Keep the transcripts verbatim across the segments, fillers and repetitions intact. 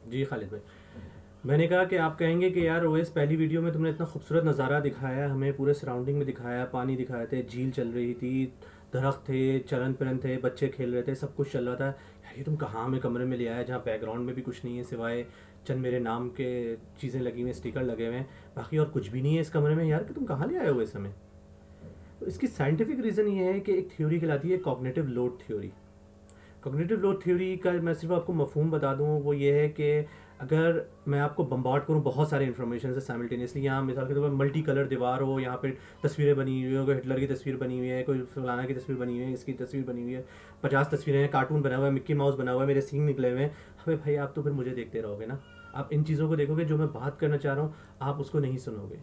जी खालिद भाई, मैंने कहा कि आप कहेंगे कि यार ओवैस पहली वीडियो में तुमने इतना खूबसूरत नज़ारा दिखाया, हमें पूरे सराउंडिंग में दिखाया, पानी दिखाए थे, झील चल रही थी, दरख्त थे, चलन फिरन थे, बच्चे खेल रहे थे, सब कुछ चल रहा था। यार ये तुम कहाँ हमें कमरे में ले आया जहाँ बैकग्राउंड में भी कुछ नहीं है सिवाय चंद मेरे नाम के चीज़ें लगी हुई हैं, स्टिकर लगे हुए हैं, बाकी और कुछ भी नहीं है इस कमरे में। यार कि तुम कहाँ ले आए हो इस समय? तो इसकी साइंटिफिक रीज़न ये है कि एक थ्योरी कहलाती है cognitive load theory. Cognitive load theory का मैं सिर्फ आपको मफहूम बता दूं, वो ये है कि अगर मैं आपको बम्बार्ड करूं बहुत सारे इन्फॉर्मेशन से साइमल्टेनियसली, यहाँ मिसाल के तौर पर मल्टी कलर दीवार हो, यहाँ पे तस्वीरें बनी हुई हो, कोई हिटलर की तस्वीर बनी हुई है, कोई फलाना की तस्वीर बनी हुई है, इसकी तस्वीर बनी हुई है, पचास तस्वीरें हैं, कार्टून बना हुआ है, मिक्की माउस बना हुआ है, मेरे सींग निकले हुए हैं। अबे भाई आप तो फिर मुझे देखते रहोगे ना, आप इन चीज़ों को देखोगे, जो मैं बात करना चाह रहा हूँ आप उसको नहीं सुनोगे।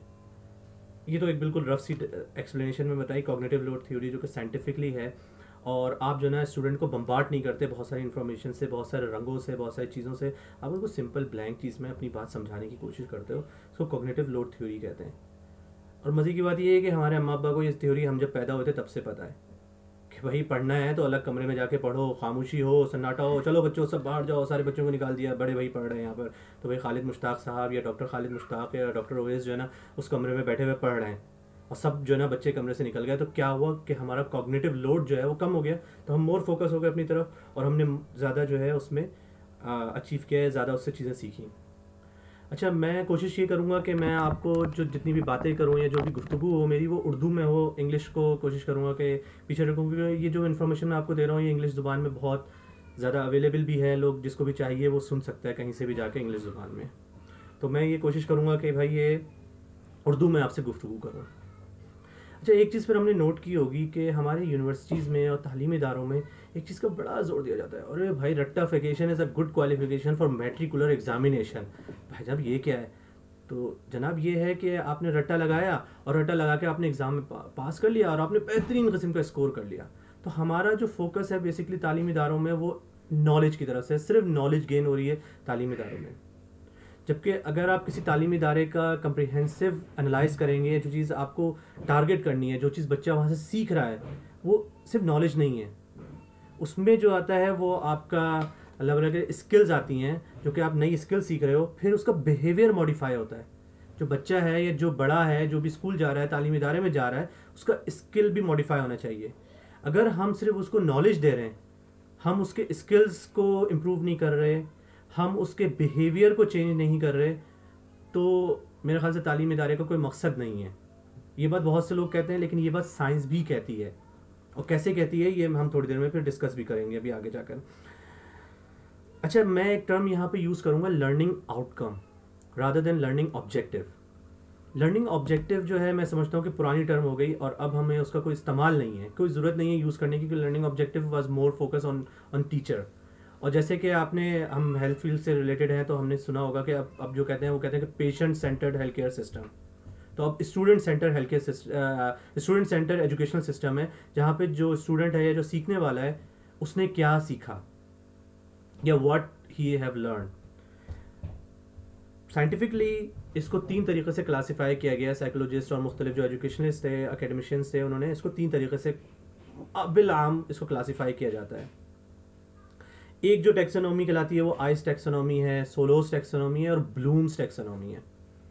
ये तो एक बिल्कुल रफ सी एक्सप्लेनेशन में बताई कॉग्निटिव लोड थ्योरी, जो कि साइंटिफिकली है। और आप जो है ना स्टूडेंट को बम्बार्ड नहीं करते बहुत सारी इन्फॉर्मेशन से, बहुत सारे रंगों से, बहुत सारी चीज़ों से, आप उनको सिंपल ब्लैंक चीज़ में अपनी बात समझाने की कोशिश करते हो। उसको कॉग्निटिव लोड थ्योरी कहते हैं। और मज़े की बात ये है कि हमारे अम्मा अब्बा को ये थ्योरी हम जब पैदा होते तब से पता है कि भाई पढ़ना है तो अलग कमरे में जाके पढ़ो, खामोशी हो, सन्नाटा हो, चलो बच्चों सब बाहर जाओ, सारे बच्चों को निकाल दिया, बड़े भाई पढ़ रहे हैं यहाँ पर, तो भाई खालिद मुश्ताक साहब या डॉक्टर खालिद मुश्ताक या डॉक्टर ओवैस जो है ना उस कमरे में बैठे हुए पढ़ रहे हैं, और सब जो है ना बच्चे कमरे से निकल गए। तो क्या हुआ कि हमारा कॉग्निटिव लोड जो है वो कम हो गया, तो हम मोर फोकस हो गए अपनी तरफ, और हमने ज़्यादा जो है उसमें अचीव किया है, ज़्यादा उससे चीज़ें सीखी। अच्छा, मैं कोशिश ये करूँगा कि मैं आपको जो जितनी भी बातें करूँ या जो भी गुफ्तगू हो मेरी, वो उर्दू में हो, इंग्लिश को कोशिश करूँगा कि पीछे रखूँ, क्योंकि ये जो इन्फॉर्मेशन मैं आपको दे रहा हूँ ये इंग्लिश ज़ुबान में बहुत ज़्यादा अवेलेबल भी है, लोग जिसको भी चाहिए वो सुन सकता है कहीं से भी जाके इंग्लिश ज़ुबान में। तो मैं ये कोशिश करूँगा कि भाई ये उर्दू में आपसे गुफ्तगू करूँ। अच्छा, एक चीज़ फिर हमने नोट की होगी कि हमारे यूनिवर्सिटीज़ में और तालीमी इदारों में एक चीज़ का बड़ा जोर दिया जाता है, अरे भाई रट्टाफिकेशन is a good qualification for matricular examination. भाई साहब ये क्या है? तो जनाब ये है कि आपने रट्टा लगाया और रट्टा लगा के आपने एग्ज़ाम में पा, पास कर लिया और आपने बेहतरीन किस्म का स्कोर कर लिया। तो हमारा जो फोकस है बेसिकली तालीमी इदारों में वो नॉलेज की तरफ से, सिर्फ नॉलेज गेन हो रही है तालीमी इदारों में। जबकि अगर आप किसी तालीमी इदारे का कंप्रिहेंसिव एनालाइज करेंगे, जो चीज़ आपको टारगेट करनी है, जो चीज़ बच्चा वहाँ से सीख रहा है, वो सिर्फ नॉलेज नहीं है, उसमें जो आता है वो आपका अलग अलग स्किल्स आती हैं, जो कि आप नई स्किल सीख रहे हो, फिर उसका बिहेवियर मॉडिफाई होता है। जो बच्चा है या जो बड़ा है, जो भी स्कूल जा रहा है, तालीमी इदारे में जा रहा है, उसका स्किल भी मॉडिफाई होना चाहिए। अगर हम सिर्फ उसको नॉलेज दे रहे हैं, हम उसके स्किल्स को इम्प्रूव नहीं कर रहे, हम उसके बिहेवियर को चेंज नहीं कर रहे, तो मेरे ख्याल से तालीम इदारे का कोई मकसद नहीं है। ये बात बहुत से लोग कहते हैं, लेकिन ये बात साइंस भी कहती है, और कैसे कहती है ये हम थोड़ी देर में फिर डिस्कस भी करेंगे अभी आगे जाकर। अच्छा, मैं एक टर्म यहाँ पे यूज़ करूँगा, learning outcome rather than learning objective. Learning objective जो है मैं समझता हूँ कि पुरानी टर्म हो गई और अब हमें उसका कोई इस्तेमाल नहीं है, कोई ज़रूरत नहीं है यूज़ करने की, क्योंकि learning objective was more focus on on teacher. और जैसे कि आपने, हम हेल्थ फील्ड से रिलेटेड हैं तो हमने सुना होगा कि अब अब जो कहते हैं वो कहते हैं कि patient centred health care system. तो अब student centre health care system, student centre educational system है, जहाँ पे जो स्टूडेंट है या जो सीखने वाला है उसने क्या सीखा या what he have learn. Scientifically इसको तीन तरीके से क्लासीफाई किया गया, साइकोलॉजिस्ट और मुख्तलिफ जो एजुकेशनिस्ट थे, अकेडमिशियंस थे, उन्होंने इसको तीन तरीके से बिलाम इसको क्लासीफाई किया जाता है। एक जो टेक्सोनॉमी कहलाती है वो आइस टेक्सोनॉमी है, सोलोस टेक्सोनॉमी है और ब्लूम्स टेक्सोनॉमी है।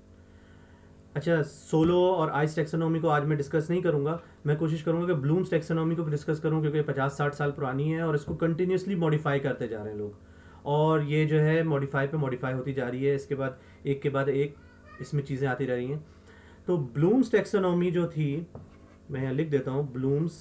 अच्छा, सोलो और आइस टेक्सोनॉमी को आज मैं डिस्कस नहीं करूंगा, मैं कोशिश करूंगा कि ब्लूम्स टेक्सोनॉमी को डिस्कस करूं, क्योंकि पचास साठ साल पुरानी है और इसको कंटिन्यूसली मॉडिफाई करते जा रहे हैं लोग, और ये जो है मॉडिफाई पे मॉडिफाई होती जा रही है, इसके बाद एक के बाद एक इसमें चीज़ें आती रह रही हैं। तो ब्लूम्स टेक्सोनॉमी जो थी, मैं यहाँ लिख देता हूँ ब्लूम्स,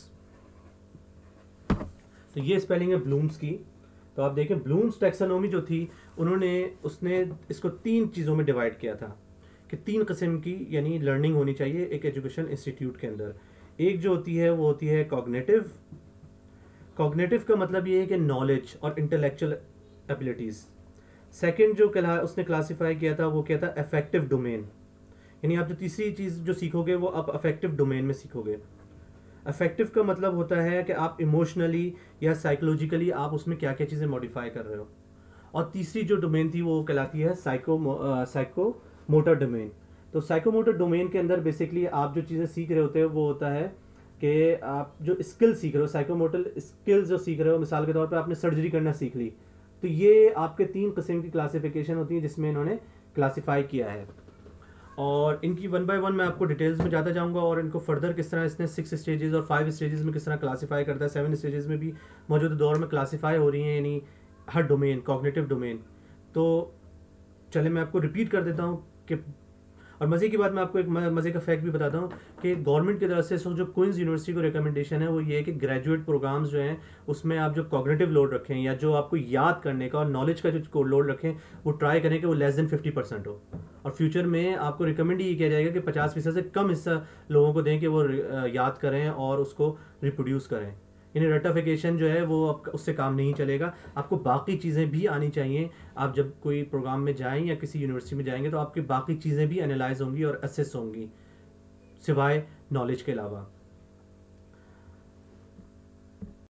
तो ये स्पेलिंग है ब्लूम्स की। तो आप देखें ब्लूम्स टेक्सोनॉमी जो थी, उन्होंने उसने इसको तीन चीज़ों में डिवाइड किया था कि तीन किस्म की यानी लर्निंग होनी चाहिए एक एजुकेशन इंस्टीट्यूट के अंदर। एक जो होती है वो होती है कॉग्निटिव। कॉग्निटिव का मतलब ये है कि नॉलेज और इंटेलेक्चुअल एबिलिटीज़। सेकंड जो कला उसने क्लासीफाई किया था वो क्या था, अफेक्टिव डोमेन, यानी आप जो तीसरी चीज़ जो सीखोगे वो आप अफेक्टिव डोमेन में सीखोगे। अफेक्टिव का मतलब होता है कि आप इमोशनली या साइकोलॉजिकली आप उसमें क्या क्या चीज़ें मॉडिफाई कर रहे हो। और तीसरी जो डोमेन थी वो कहलाती है साइको साइको मोटर डोमेन। तो साइकोमोटर डोमेन के अंदर बेसिकली आप जो चीज़ें सीख रहे होते हो वो होता है कि आप जो स्किल सीख रहे हो, साइकोमोटर स्किल्स जो सीख रहे हो, मिसाल के तौर पे आपने सर्जरी करना सीख ली, तो ये आपके तीन किस्म की क्लासिफिकेशन होती है जिसमें इन्होंने क्लासिफाई किया है, और इनकी वन बाय वन मैं आपको डिटेल्स में जाता जाऊंगा और इनको फर्दर किस तरह इसने सिक्स स्टेजेस और फाइव स्टेजेस में किस तरह क्लासिफाई करता है, सेवन स्टेजेस में भी मौजूदा दौर में क्लासिफाई हो रही हैं, यानी हर डोमेन, कॉग्निटिव डोमेन। तो चले मैं आपको रिपीट कर देता हूँ कि, और मज़े की बात मैं आपको एक मज़े का फैक्ट भी बताता हूँ कि गवर्नमेंट की तरफ से जो क्वींस यूनिवर्सिटी को रिकमेंडेशन है वो ये है कि ग्रेजुएट प्रोग्राम्स जो हैं उसमें आप जो कॉग्निटिव लोड रखें या जो आपको याद करने का और नॉलेज का जो लोड रखें वो ट्राई करें कि वो लेस देन फिफ्टी परसेंट हो, और फ्यूचर में आपको रिकमेंड ये किया जाएगा कि पचास फीसद से कम हिस्सा लोगों को दें कि वो याद करें और उसको रिप्रोड्यूस करें। यानी रटिफिकेशन जो है वो आप उससे काम नहीं चलेगा, आपको बाकी चीज़ें भी आनी चाहिए। आप जब कोई प्रोग्राम में जाएं या किसी यूनिवर्सिटी में जाएंगे तो आपकी बाकी चीज़ें भी एनालाइज होंगी और असेस होंगी सिवाय नॉलेज के अलावा।